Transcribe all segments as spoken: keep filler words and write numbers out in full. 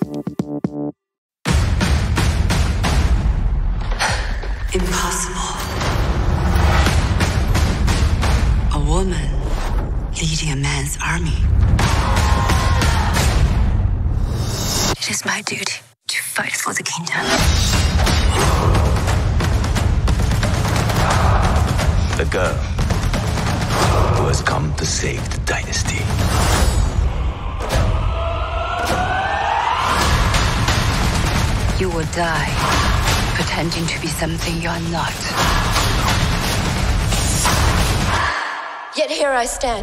Impossible. A woman leading a man's army. It is my duty to fight for the kingdom. The girl who has come to save the dynasty. You will die pretending to be something you're not. Yet here I stand.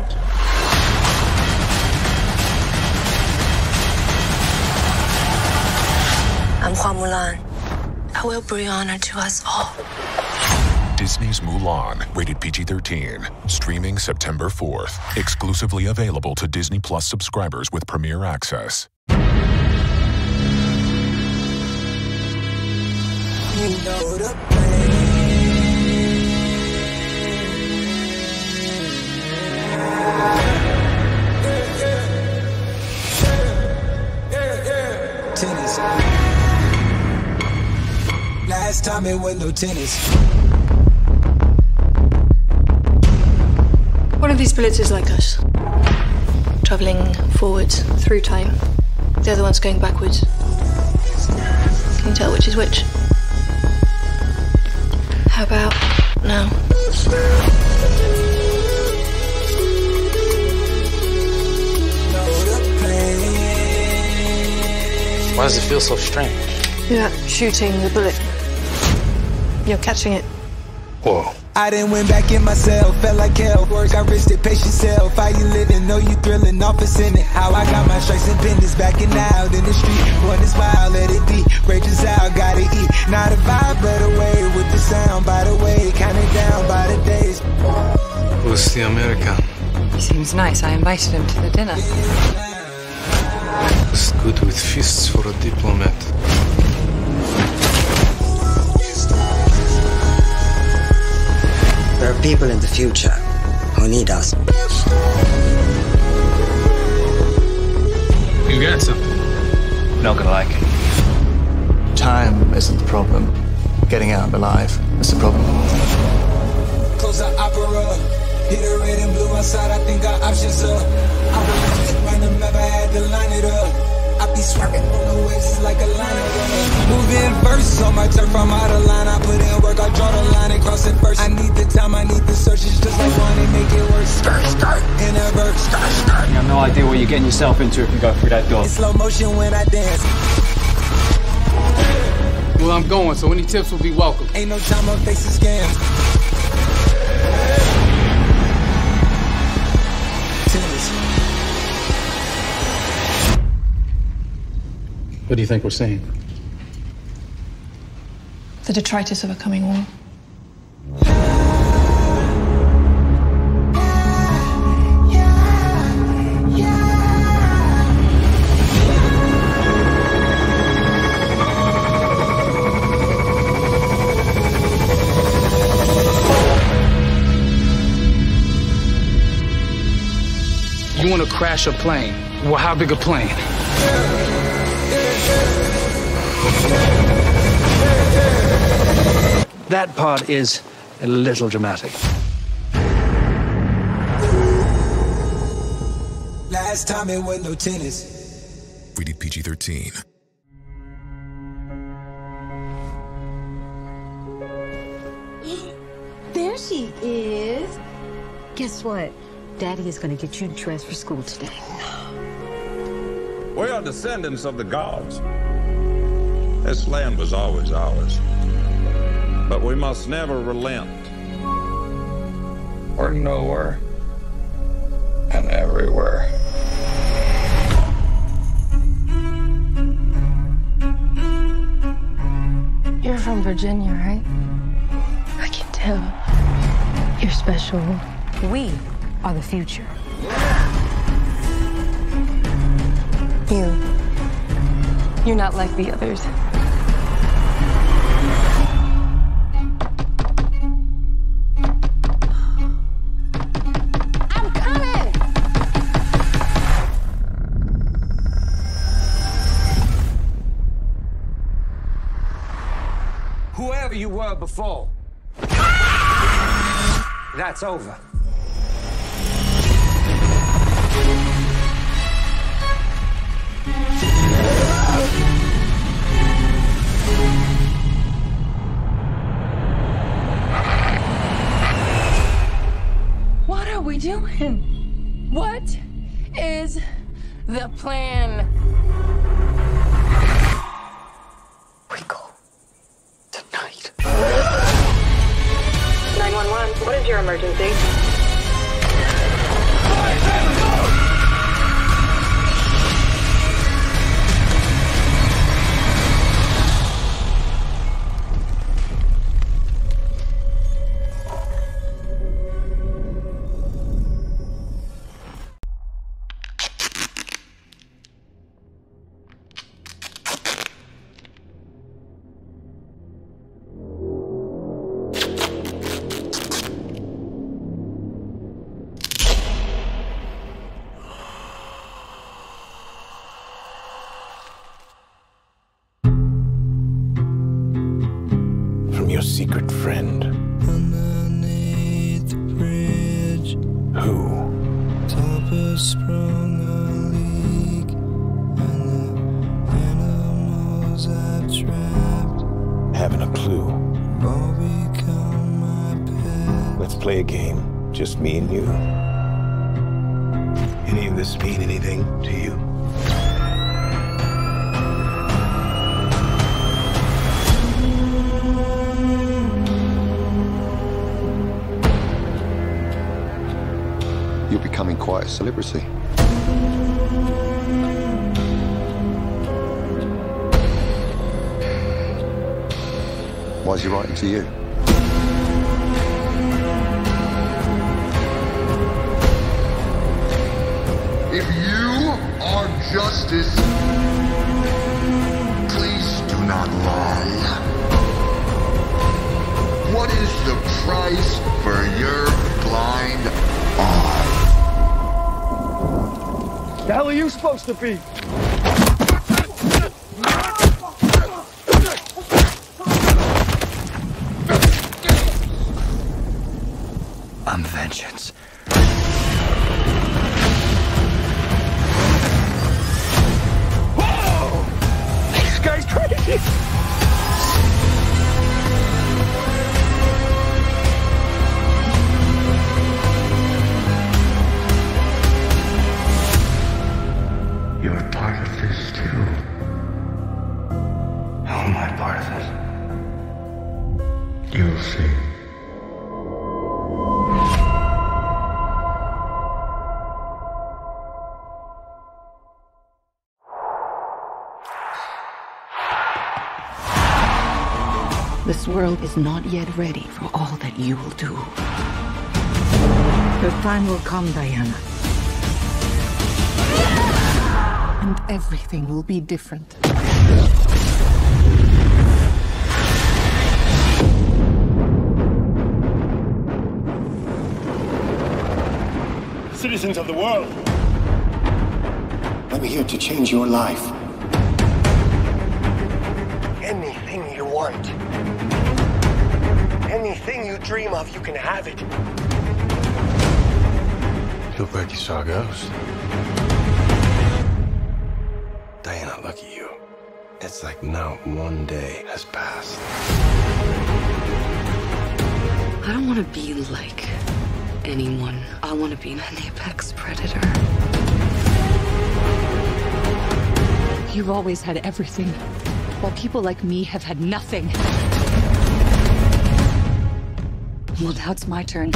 I'm Mulan. I will bring honor to us all. Disney's Mulan, rated P G thirteen, streaming September fourth. Exclusively available to Disney Plus subscribers with Premier Access. You know the pain. Yeah, yeah. Yeah, yeah. Tennis. Last time it went no tennis. One of these bullets is like us, traveling forwards through time. The other one's going backwards. Can you tell which is which? How about now? Why does it feel so strange? You're not shooting the bullet. You're catching it. Whoa. I done went back in myself, felt like hell. Work, I risked it, pace yourself. How you living? Know you thrilling, office in it. How I got my strikes and pendants backing out in the street. One is wild, let it be. Rages out, gotta eat. Not a vibe, but away with the sound. By the way, counting down by the days. Who's the American? He seems nice. I invited him to the dinner. It's good with fists for a diplomat. There are people in the future who need us. You got something. Not gonna like it. Time isn't the problem. Getting out alive is the problem. Close the opera. Hit a red and blue outside, I think our options up. I'm right the map, I had to line it up. I be swerving on the waves, it's like a line runner. Moving verse on my turf, I'm out of line. I put in work, I draw the line and cross it first. I need the time, I need the search. It's just like one and make it work. Skirt, skirt, in a verse, skirt, skirt. You have no idea what you're getting yourself into if you go through that door. In slow motion when I dance. Well, I'm going, so any tips will be welcome. Ain't no time, I'm facing scams. Tennis. What do you think we're seeing? The detritus of a coming war. You want to crash a plane? Well, how big a plane? That part is a little dramatic. Last time it went no tennis. Rated P G thirteen. There she is. Guess what? Daddy is going to get you dressed for school today. We are descendants of the gods. This land was always ours. But we must never relent. We're nowhere and everywhere. You're from Virginia, right? I can tell. You're special. We are the future. You. You're not like the others. I'm coming! you were before. That's over. What are we doing? What is the plan? We go tonight. nine one one, what is your emergency? Your secret friend. Underneath the bridge, Who? top has sprung a leak, and the animals I've trapped Haven't a clue. all become my pet. Let's play a game. Just me and you. Any of this mean anything to you? You're becoming quite a celebrity. Why is he writing to you? If you are justice, please do not lie. What is the price for your blind eye? The hell are you supposed to be? I'm vengeance. Whoa! This guy's crazy! You're part of this too. How am I part of it? You'll see. This world is not yet ready for all that you will do. Your time will come, Diana. And everything will be different. Citizens of the world, I'm here to change your life. anything you want, anything you dream of, you can have it. Looked like you saw a ghost. Diana, look at you. It's like not one day has passed. I don't want to be like anyone. I want to be an apex predator. You've always had everything, while people like me have had nothing. Well, now it's my turn.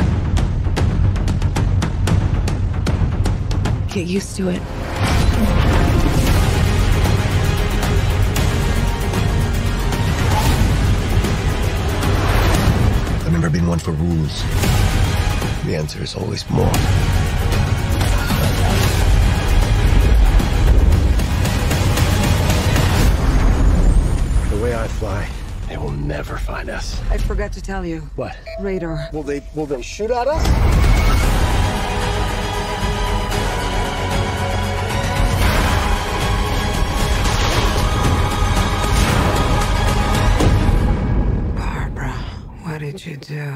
Get used to it. I've never been one for rules. The answer is always more. The way I fly, they will never find us. I forgot to tell you. What? Radar. Will they, will they shoot at us? Barbara. do.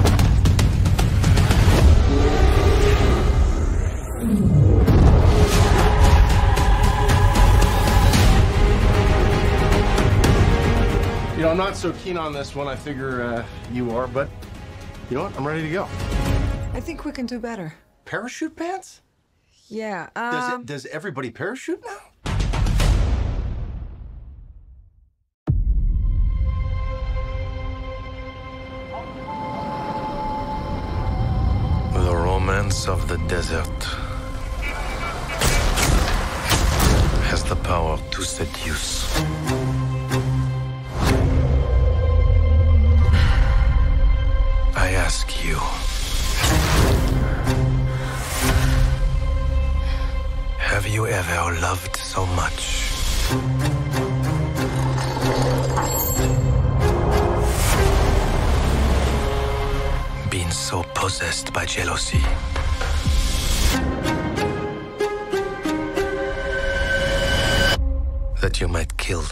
You know, I'm not so keen on this one. I figure uh, you are, but you know what? I'm ready to go. I think we can do better. Parachute pants? Yeah, um... Does, it, does everybody parachute now? The romance of the desert has the power to seduce. I ask you, have you ever loved so much? Been so possessed by jealousy that you might kill.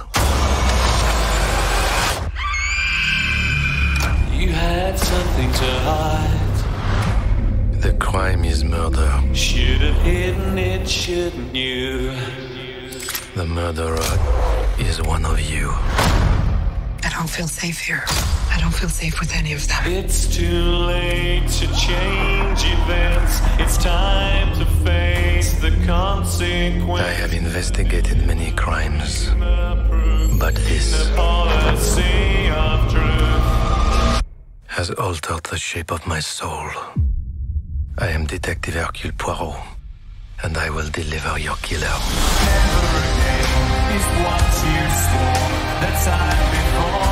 You had something to hide. The crime is murder. Should have hidden it, shouldn't you? The murderer is one of you. I don't feel safe here. I don't feel safe with any of them. It's too late to change events. It's time to face the consequences. I have investigated many crimes, but this policy of truth has altered the shape of my soul. I am Detective Hercule Poirot, and I will deliver your killer. Never again is what you swore that time before.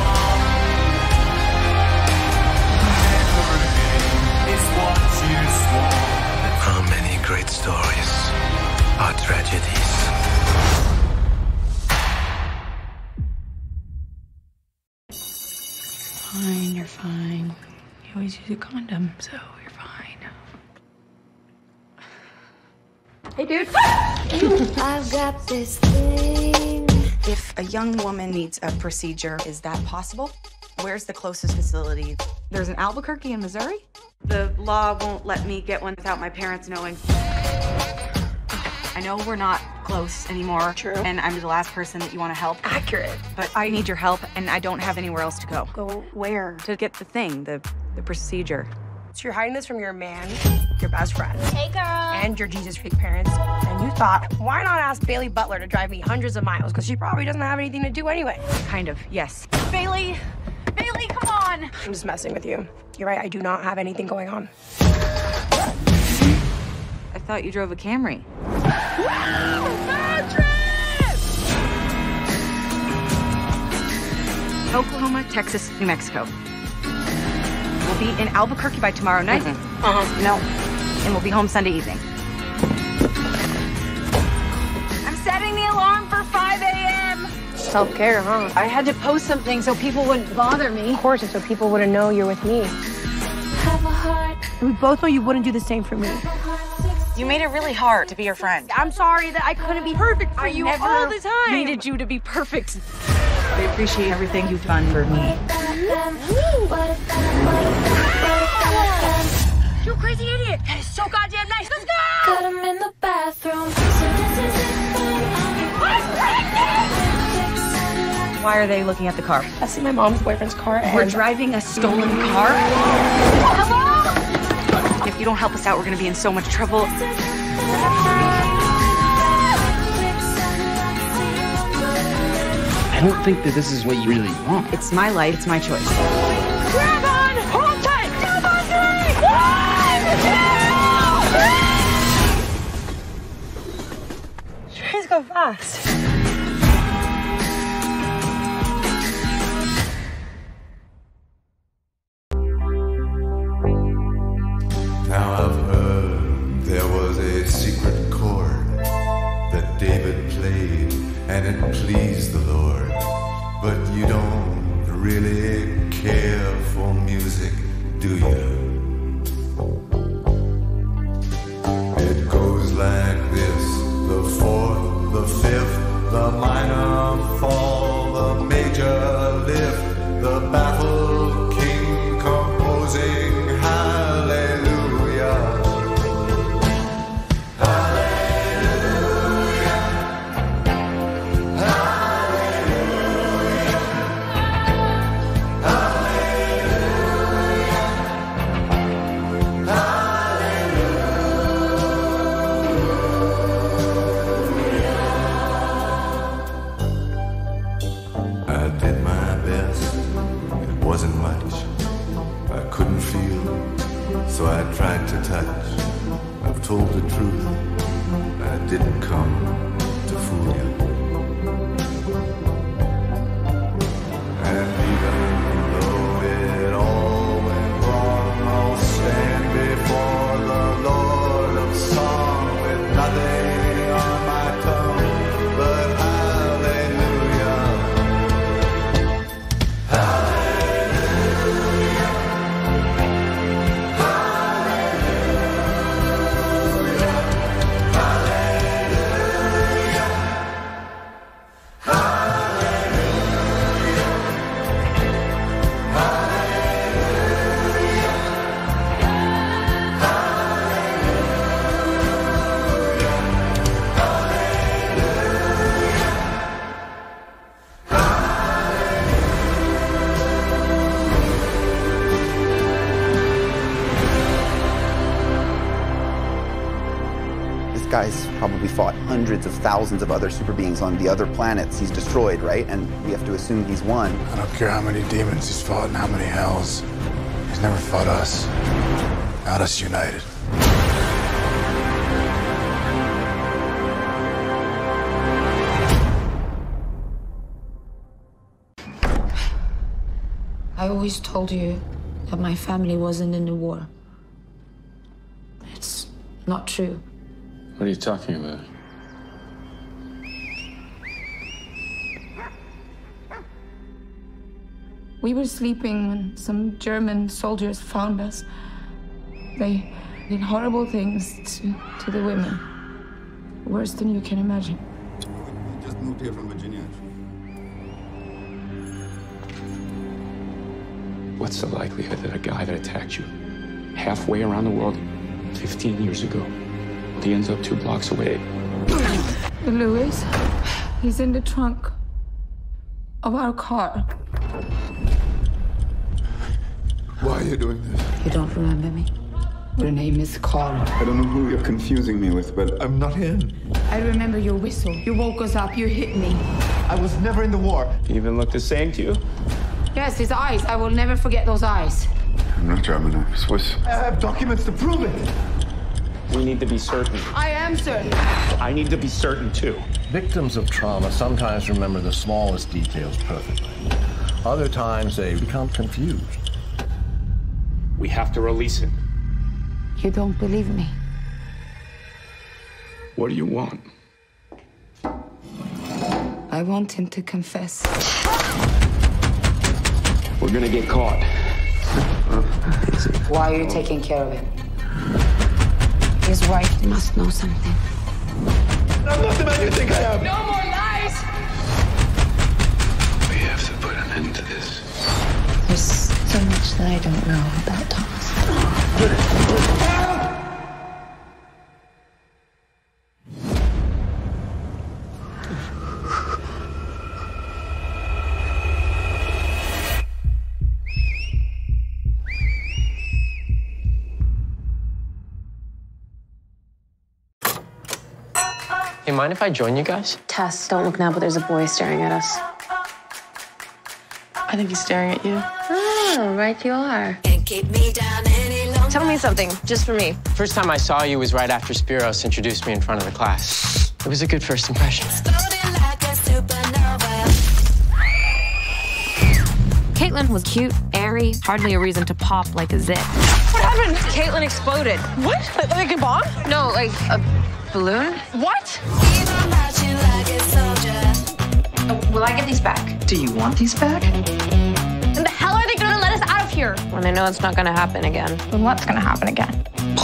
Never again is what you swore. How many great stories are tragedies? Fine, you're fine. You always use a condom, so you're fine. Hey, dude. I've got this thing. If a young woman needs a procedure, is that possible? Where's the closest facility? There's an Albuquerque in Missouri? The law won't let me get one without my parents knowing. I know we're not close anymore. True. And I'm the last person that you want to help. Accurate. But I need your help, and I don't have anywhere else to go. Go where? To get the thing, the, the procedure. So you're hiding this from your man, your best friend. Hey, girl. And your Jesus freak parents. And you thought, why not ask Bailey Butler to drive me hundreds of miles? Because she probably doesn't have anything to do anyway. Kind of, yes. Bailey! Bailey, come on! I'm just messing with you. You're right, I do not have anything going on. I thought you drove a Camry. Bad trip! Oklahoma, Texas, New Mexico. We'll be in Albuquerque by tomorrow night. Mm-hmm. Uh-huh. No. And we'll be home Sunday evening. I'm setting the alarm for five A M Self-care, huh? I had to post something so people wouldn't bother me. Of course, it's so people wouldn't know you're with me. We both know you wouldn't do the same for me. You made it really hard to be your friend. I'm sorry that I couldn't be perfect for I you never all the time. needed you to be perfect. I appreciate everything you've done for me. You crazy idiot! That is so goddamn nice. Let's go! Got him in the bathroom. Why are they looking at the car? That's in my mom's boyfriend's car. And We're driving a stolen car? Hello? If you don't help us out, we're gonna be in so much trouble. I don't think that this is what you really want. It's my life, it's my choice. Grab on! Hold tight! Grab on three! One, two! Trains go fast. Now I've heard there was a secret chord that David played and it pleased the Lord. But you don't really care for music, do you? It goes like this: the fourth, the fifth, the minor fall, the major lift, the baffled king composer. told the truth, and it didn't come to fool you. And even though it all went wrong, I'll stand before the Lord of Song with nothing on my tongue but hallelujah. Guy's probably fought hundreds of thousands of other super beings on the other planets he's destroyed, right? And we have to assume he's won. I don't care how many demons he's fought and how many hells. He's never fought us. Got us united. I always told you that my family wasn't in the war. It's not true. What are you talking about? We were sleeping when some German soldiers found us. They did horrible things to, to the women. Worse than you can imagine. We just moved here from Virginia. What's the likelihood that a guy that attacked you halfway around the world fifteen years ago, he ends up two blocks away? Louis, he's in the trunk of our car. Why are you doing this? You don't remember me? Your name is Carl. I don't know who you're confusing me with, but I'm not him. I remember your whistle. You woke us up, you hit me. I was never in the war. He even looked the same to you? Yes, his eyes. I will never forget those eyes. I'm not German, I'm Swiss. I have documents to prove it. We need to be certain. I am certain. I need to be certain, too. Victims of trauma sometimes remember the smallest details perfectly. Other times they become confused. We have to release him. You don't believe me? What do you want? I want him to confess. We're gonna get caught. Why are you taking care of him? His wife must know something. I'm not the man you think I am. No more lies! We have to put an end to this. There's so much that I don't know about Thomas. Hey, mind if I join you guys? Tess, don't look now, but there's a boy staring at us. I think he's staring at you. Oh, right you are. Can't keep me down any longer. Tell me something, just for me. First time I saw you was right after Spiros introduced me in front of the class. It was a good first impression. Like a supernova. Caitlin was cute, airy, hardly a reason to pop like a zit. What happened? Caitlin exploded. What? Like, like a bomb? No, like a balloon. What? Oh, will I get these back? Do you want these back? When the hell are they gonna let us out of here? When I know it's not gonna happen again. Then what's gonna happen again?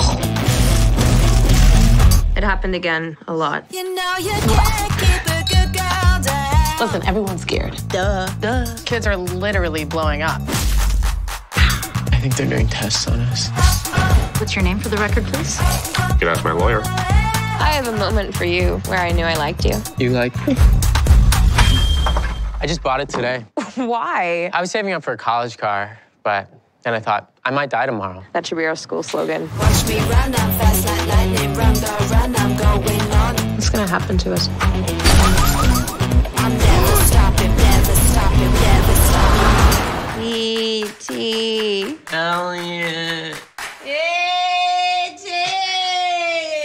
It happened again a lot. You know you can't keep a good girl down. Listen, everyone's scared. Duh. Duh. Kids are literally blowing up. I think they're doing tests on us. What's your name for the record, please? You can ask my lawyer. I have a moment for you where I knew I liked you. You like me? I just bought it today. Why? I was saving up for a college car, but then I thought, I might die tomorrow. That should be our school slogan. Watch me run, I'm fast like lightning. Run, go, run, I'm going on. What's gonna happen to us? I'm never stopping, never stopping, never stopping. E T Elliot. E T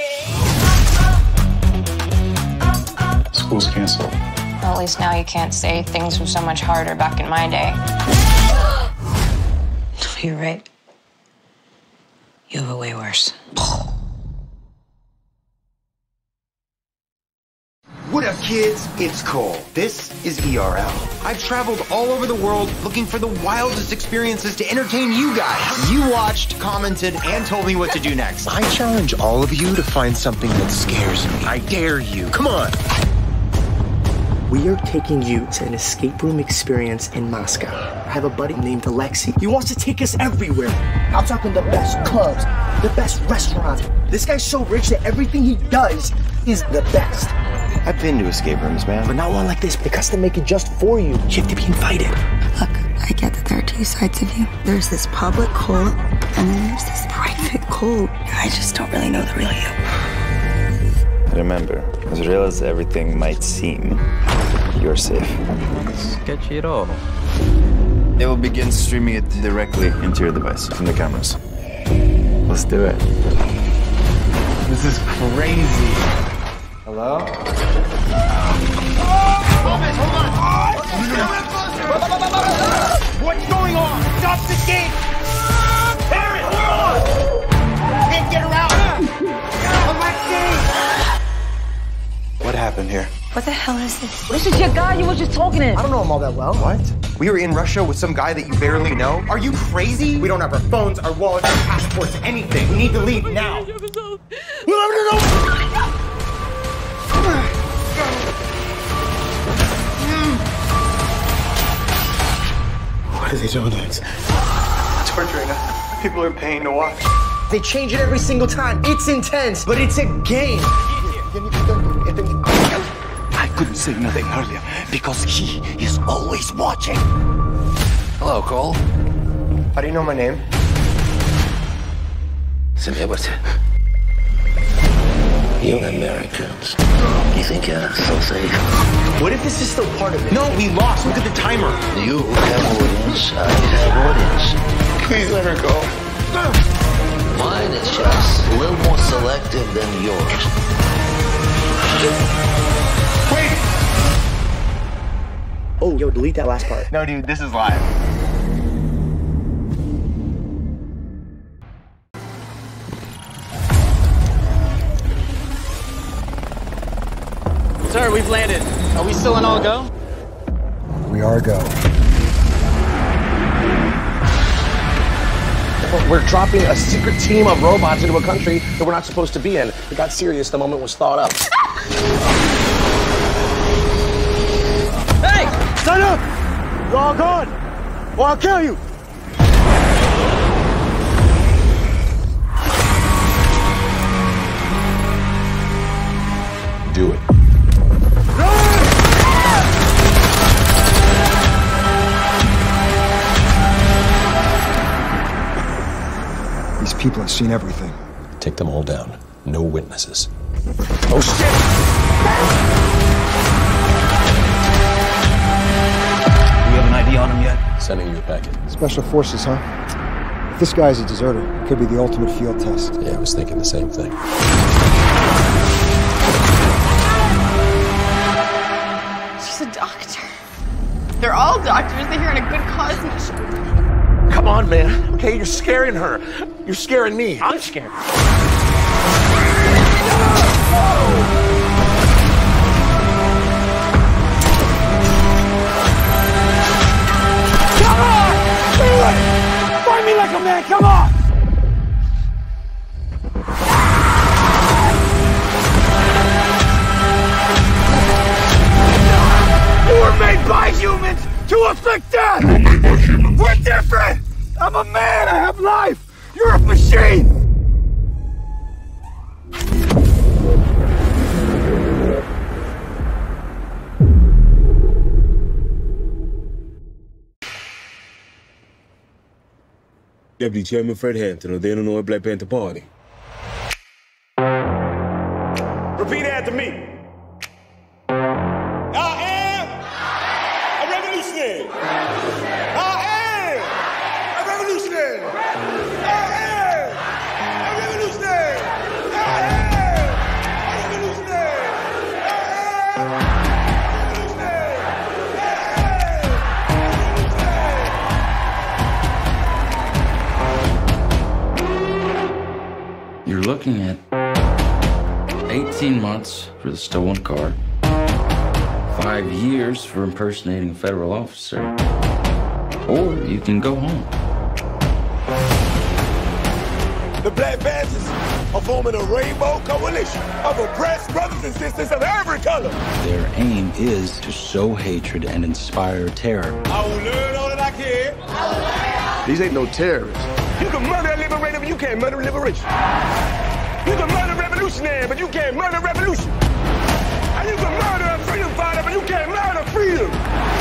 Well, at least now you can't say things were so much harder back in my day. You're right. You have it way worse. What up, kids? It's Cole. This is E R L. I've traveled all over the world looking for the wildest experiences to entertain you guys. You watched, commented, and told me what to do next. I challenge all of you to find something that scares me. I dare you. Come on. We are taking you to an escape room experience in Moscow. I have a buddy named Alexei. He wants to take us everywhere. I'm talking the best clubs, the best restaurants. This guy's so rich that everything he does is the best. I've been to escape rooms, man. But not one like this, because they make it just for you. You have to be invited. Look, I get that there are two sides of you. There's this public Cole, and then there's this private Cole. I just don't really know the real you. Remember, as real as everything might seem, you're safe. Sketchy at all. They will begin streaming it directly into your device from the cameras. Let's do it. This is crazy. Hello? What's going on? Stop the gate! Parents, we're on! Can't get her out! Alexei! What happened here? What the hell is this? This is your guy you were just talking to. I don't know him all that well. What? We were in Russia with some guy that you barely know? Are you crazy? We don't have our phones, our wallets, our passports, anything. We need to leave now. What are they doing next? Torturing us. People are paying to watch. They change it every single time. It's intense, but it's a game. I couldn't say nothing earlier because he is always watching. Hello, Cole. How do you know my name? You Americans, you think you're so safe? What if this is still part of it? No, we lost. Look at the timer. You have audience, I have audience. Please let her go. Mine is just a little more selective than yours. Wait! Oh, yo, delete that last part. No, dude, this is live. Sir, we've landed. Are we still in all go? We are go. We're dropping a secret team of robots into a country that we're not supposed to be in. It got serious the moment it was thought up. Hey! Stand up! You're all gone! Or I'll kill you! Do it. These people have seen everything. Take them all down. No witnesses. Oh, shit! Do you have an I D on him yet? Sending you a packet. Special forces, huh? If this guy's a deserter, it could be the ultimate field test. Yeah, I was thinking the same thing. She's a doctor. They're all doctors. They're here on a good cause mission. Come on, man. Okay, you're scaring her. You're scaring me. I'm scared. Come on! Do it! Fight me like a man, come on! You were made by humans to afflict death! You were made by humans. We're different! I'm a man, I have life! You're a machine! Deputy Chairman Fred Hampton of the Illinois Black Panther Party. Repeat after me. I am a revolutionary. I am a revolutionary. I am a revolutionary. I am a revolutionary. I am a revolutionary. looking at eighteen months for the stolen car, five years for impersonating a federal officer, or you can go home. The Black Panthers are forming a rainbow coalition of oppressed brothers and sisters of every color. Their aim is to sow hatred and inspire terror. I will learn all that I can. These ain't no terrorists. You can murder a liberator, but you can't murder liberation. You can murder a revolutionary, but you can't murder revolution. And you can murder a freedom fighter, but you can't murder freedom.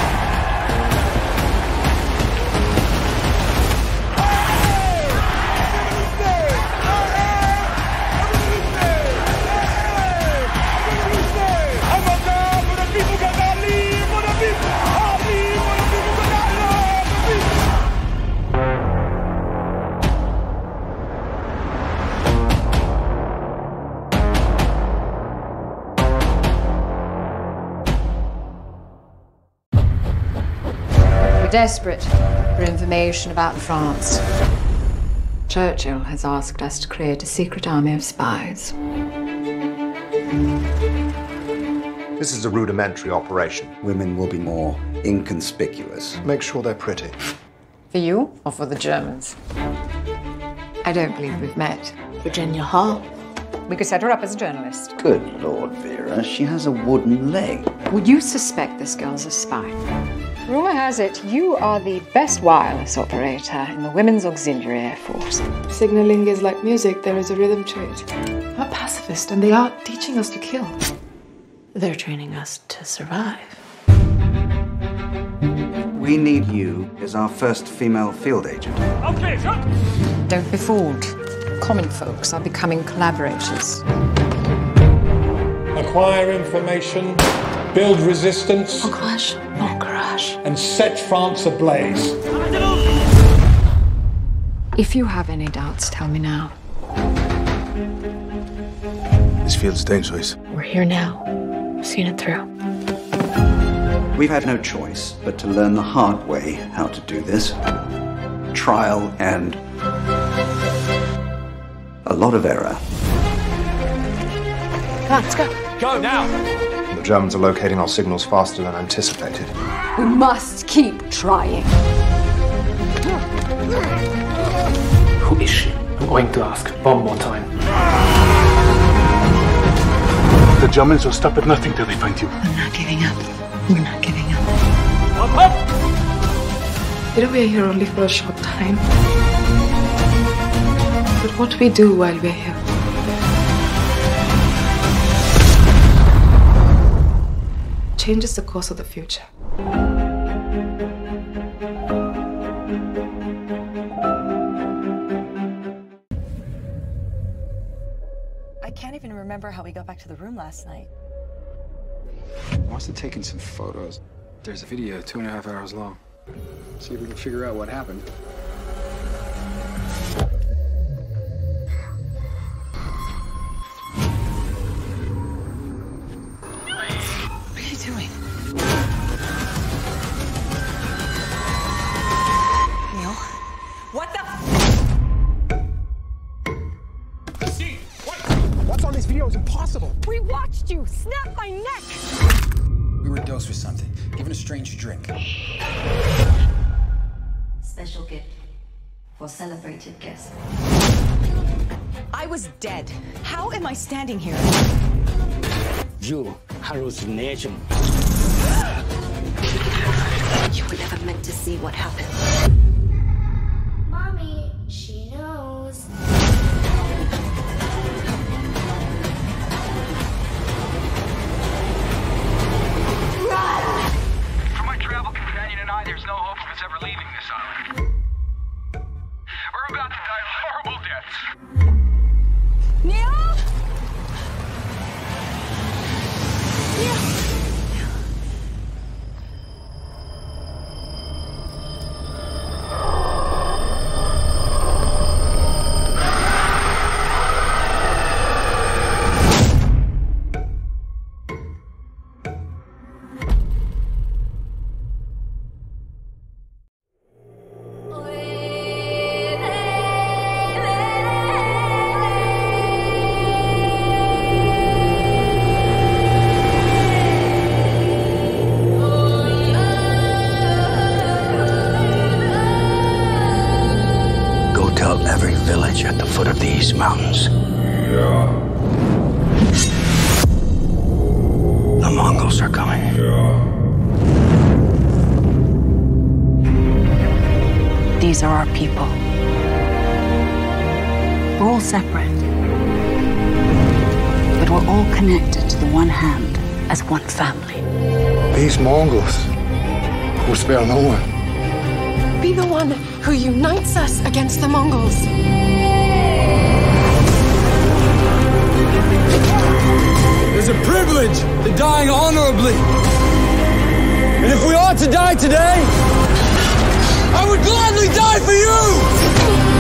We're desperate for information about France. Churchill has asked us to create a secret army of spies. This is a rudimentary operation. Women will be more inconspicuous. Make sure they're pretty. For you or for the Germans? I don't believe we've met. Virginia Hall. We could set her up as a journalist. Good Lord, Vera, she has a wooden leg. Would you suspect this girl's a spy? Rumor has it you are the best wireless operator in the Women's Auxiliary Air Force. Signaling is like music, there is a rhythm to it. I'm a pacifist, and they are teaching us to kill. They're training us to survive. We need you as our first female field agent. Okay, shut. Don't be fooled. Common folks are becoming collaborators. Acquire information, build resistance, Bon courage, bon courage. and set France ablaze. If you have any doubts, tell me now. This feels dangerous. We're here now. Seen it through. We've had no choice but to learn the hard way how to do this. Trial and a lot of error. Come on, let's go. Go now! The Germans are locating our signals faster than anticipated. We must keep trying. Who is she? I'm going to ask one more time. The Germans will stop at nothing till they find you. I'm not giving up. We're not giving up. Up, up! You know, we're here only for a short time. But what we do while we're here changes the course of the future. I can't even remember how we got back to the room last night. I must have taken some photos. There's a video two and a half hours long. See if we can figure out what happened. What are you doing? Neil? What the? See, what? What's on this video is impossible. We watched you snap my neck. We were dosed with something, given a strange drink. Special gift for celebrated guests. I was dead. How am I standing here? You hallucination. You were never meant to see what happened. Mommy, she knows. Run! For my travel companion and I, there's no hope of us ever leaving this island. We're about to die horrible deaths. Neil? Neil? meet you at the foot of these mountains. The Mongols are coming. These are our people. We're all separate, but we're all connected to the one hand as one family. These Mongols will spare no one. Be the one who unites us against the Mongols. There's a privilege to dying honorably. And if we are to die today, I would gladly die for you!